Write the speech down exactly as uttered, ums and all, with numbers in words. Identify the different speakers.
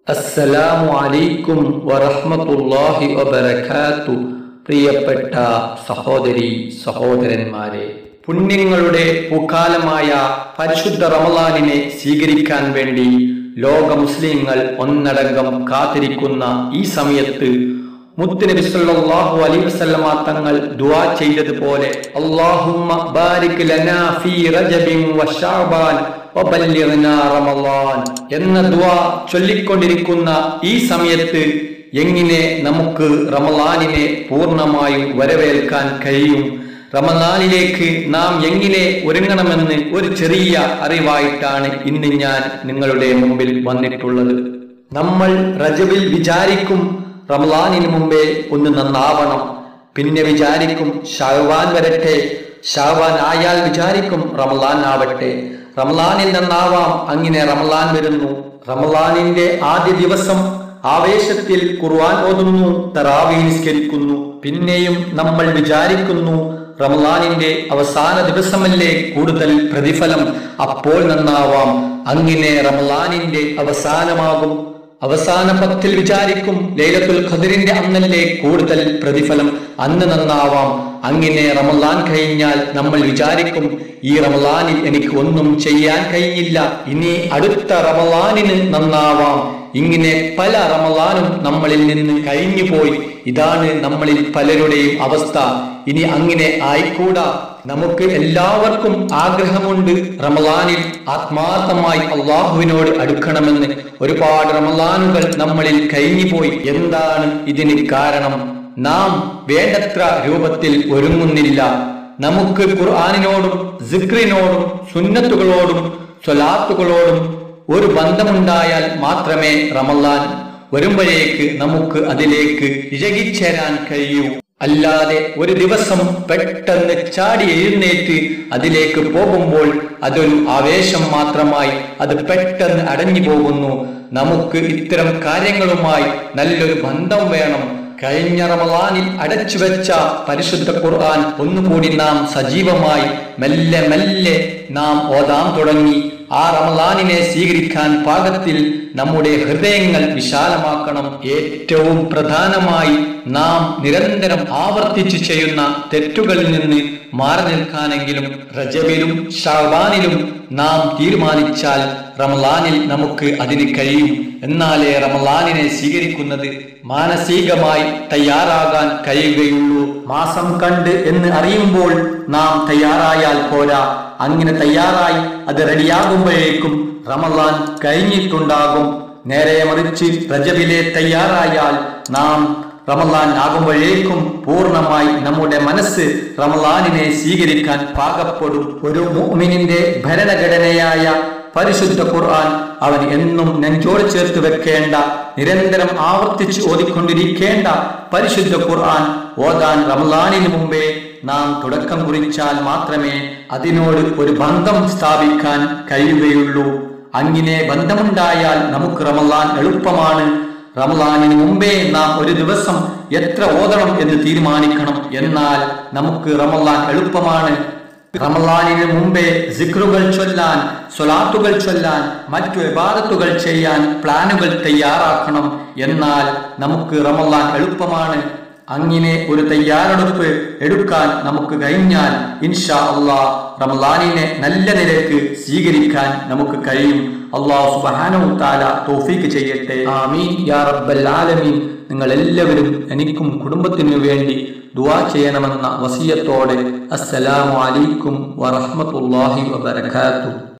Speaker 1: അസ്സലാമു അലൈക്കും വറഹ്മത്തുള്ളാഹി വബറകാത്തു. പ്രിയപ്പെട്ട സഹോദരി സഹോദരന്മാരെ, പുണ്യങ്ങളുടെ പൂക്കാലമായ പരിശുദ്ധ റമളാനിനെ സ്വീകരിക്കാൻ വേണ്ടി ലോക മുസ്ലിങ്ങൾ ഒന്നടങ്കം കാത്തിരിക്കുന്ന ഈ സമയത്ത് മുത്തുനബി സല്ലല്ലാഹു അലൈഹി വസല്ലമ തങ്ങൾ ദുആ ചെയ്തതുപോലെ അല്ലാഹുമ്മ ബാരിക് ലനാ ഫീ റജബിൻ വശഅബാൻ വബല്ലിഗ്നാ റമളാൻ എന്ന ദുആ ചൊല്ലിക്കൊണ്ടിരിക്കുന്ന ഈ സമയത്ത് എങ്ങനെ നമുക്ക് റമളാനിനെ പൂർണ്ണമായും വരവേൽക്കാൻ കഴിയും, റമളാനിലേക്ക് നാം എങ്ങനെ ഒരുങ്ങണമെന്ന് ഒരു ചെറിയ അറിവായിട്ടാണ് ഇന്ന് ഞാൻ നിങ്ങളുടെ മുമ്പിൽ വന്നിട്ടുള്ളത്. നമ്മൾ റജബിൽ വിചാരിക്കും റമളാനിന് മുമ്പേ ഒന്ന് നന്നാവണം, പിന്നെ വിചാരിക്കും ശഅബാൻ വരട്ടെ, ശഅബാൻ ആയാൽ വിചാരിക്കും റമളാൻ ആവട്ടെ, റമളാനിൽ നന്നാവാം. അങ്ങനെ റമളാൻ വരുന്നു. റമളാനിന്റെ ആദ്യ ദിവസം ആവേശത്തിൽ ഖുർആൻ ഓതുന്നു, തറാവീഹ് നിസ്കരിക്കുന്നു. പിന്നെയും നമ്മൾ വിചാരിക്കുന്നു റമളാനിന്റെ അവസാന ദിവസമല്ലേ കൂടുതൽ പ്രതിഫലം, അപ്പോൾ നന്നാവാം. അങ്ങനെ റമളാനിന്റെ അവസാനമാകും. അവസാന പത്തിൽ വിചാരിക്കും ലൈലത്തുൽ ഖദ്റിന്റെ അന്നല്ലേ കൂടുതൽ പ്രതിഫലം, അന്ന് നന്നാവാം. അങ്ങനെ റമളാൻ കഴിഞ്ഞാൽ നമ്മൾ വിചാരിക്കും ഈ റമളാനിൽ എനിക്ക് ഒന്നും ചെയ്യാൻ കഴിഞ്ഞില്ല, ഇനി അടുത്ത റമളാനിന് നന്നാവാം. ഇങ്ങനെ പല റമളാനും നമ്മളിൽ നിന്ന് കഴിഞ്ഞു പോയി. ഇതാണ് നമ്മളിൽ പലരുടെയും അവസ്ഥ. ഇനി അങ്ങനെ ആയിക്കൂടാ. നമുക്ക് എല്ലാവർക്കും ആഗ്രഹമുണ്ട് റമളാനിൽ ആത്മാർത്ഥമായി അള്ളാഹുവിനോട് അടുക്കണമെന്ന്. ഒരുപാട് റമളാനുകൾ നമ്മളിൽ കഴിഞ്ഞു പോയി. എന്താണ് ഇതിന് കാരണം? നാം വേണ്ടത്ര രൂപത്തിൽ ഒരുങ്ങുന്നില്ല. നമുക്ക് ഖുർആനിനോടും സിക്റിനോടും സുന്നത്തുകളോടും സ്വലാത്തുകളോടും ഒരു ബന്ധമുണ്ടായാൽ മാത്രമേ റമളാൻ വരുമ്പോഴേക്ക് നമുക്ക് അതിലേക്ക് ഇഴകിച്ചേരാൻ കഴിയൂ. അല്ലാതെ ഒരു ദിവസം പെട്ടെന്ന് ചാടി എഴുന്നേറ്റ് അതിലേക്ക് പോകുമ്പോൾ അതൊരു ആവേശം മാത്രമായി അത് പെട്ടെന്ന് അടഞ്ഞു പോകുന്നു. നമുക്ക് ഇത്തരം കാര്യങ്ങളുമായി നല്ലൊരു ബന്ധം വേണം. കഴിഞ്ഞ റമളാനിൽ അടച്ചു വെച്ച പരിശുദ്ധ ഖുർആൻ ഒന്നുകൂടി നാം സജീവമായി മെല്ലെ മെല്ലെ നാം ഓതാൻ തുടങ്ങി. ആ റമളാനിനെ സ്വീകരിക്കാൻ പാകത്തിൽ നമ്മുടെ ഹൃദയങ്ങൾ വിശാലമാക്കണം. ഏറ്റവും പ്രധാനമായി നാം നിരന്തരം ആവർത്തിച്ചു ചെയ്യുന്ന തെറ്റുകളിൽ നിന്ന് മാറി നിൽക്കാനെങ്കിലും റജബിലും ശഅബാനിലും നാം തീരുമാനിച്ചാൽ റമളാനിൽ നമുക്ക് അതിന് കഴിയും. എന്നാലേ റമളാനിനെ സ്വീകരിക്കുന്നത് മാനസികമായി തയ്യാറാകാൻ കഴിയുകയുള്ളൂ. മാസം കണ്ട് എന്ന് അറിയുമ്പോൾ നാം തയ്യാറായാൽ പോരാ. അങ്ങനെ തയ്യാറായി അത് റെഡിയാകുമ്പോഴേക്കും റമളാൻ കഴിഞ്ഞിട്ടുണ്ടാകും. നേരെ മറിച്ച് റജബിലെ തയ്യാറായാൽ നാം റമളാൻ ആകുമ്പോഴേക്കും പൂർണ്ണമായി നമ്മുടെ മനസ്സ് റമളാനിനെ സ്വീകരിക്കാൻ പാകപ്പെടും. ഒരു മുഅ്മിനിന്റെ ഭരണഘടനയായ പരിശുദ്ധ ഖുർആൻ അവൻ എന്നും നെഞ്ചോട് ചേർത്ത് വെക്കേണ്ട, നിരന്തരം ആവർത്തിച്ച് ഓതിക്കൊണ്ടിരിക്കേണ്ട പരിശുദ്ധ ഖുർആൻ ഓതാൻ റമളാനിന് മുമ്പേ നാം തുടക്കം കുറിച്ചാൽ മാത്രമേ അതിനോട് ഒരു ബന്ധം സ്ഥാപിക്കാൻ കഴിയുകയുള്ളൂ. അങ്ങനെ ബന്ധമുണ്ടായാൽ നമുക്ക് റമളാൻ എളുപ്പമാണ്. റമളാനിന് മുമ്പേ നാം ഒരു ദിവസം എത്ര ഓതണം എന്ന് തീരുമാനിക്കണം. എന്നാൽ നമുക്ക് റമളാൻ എളുപ്പമാണ്. റമളാനിന് മുമ്പേ സിക്റുകൾ ചൊല്ലാൻ, സ്വലാത്തുകൾ ചൊല്ലാൻ, മറ്റു ഇബാദത്തുകൾ ചെയ്യാൻ പ്ലാനുകൾ തയ്യാറാക്കണം. എന്നാൽ നമുക്ക് റമളാൻ എളുപ്പമാണ്. അങ്ങനെ ഒരു തയ്യാറെടുപ്പ് എടുക്കാൻ നമുക്ക് കഴിഞ്ഞാൽ ഇൻഷാ അല്ലാഹ് റമളാനിനെ നല്ല നിലയ്ക്ക് സ്വീകരിക്കാൻ നമുക്ക് കഴിയും. അല്ലാഹു സുബ്ഹാനഹു തആല തൗഫീഖ് ചെയ്യട്ടെ. ആമീൻ യാ റബ്ബൽ ആലമീൻ. നിങ്ങൾ എല്ലാവരും എനിക്കും കുടുംബത്തിനു വേണ്ടി ദുആ ചെയ്യണമെന്ന വസിയത്തോടെ അസ്സലാമു അലൈക്കും വറഹ്മത്തുള്ളാഹി വബറകാതുഹു.